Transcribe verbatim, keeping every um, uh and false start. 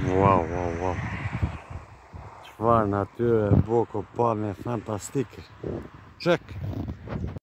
Waouh, waouh, waouh. Tu vois, la nature est beau, kopalne, fantastique. Check.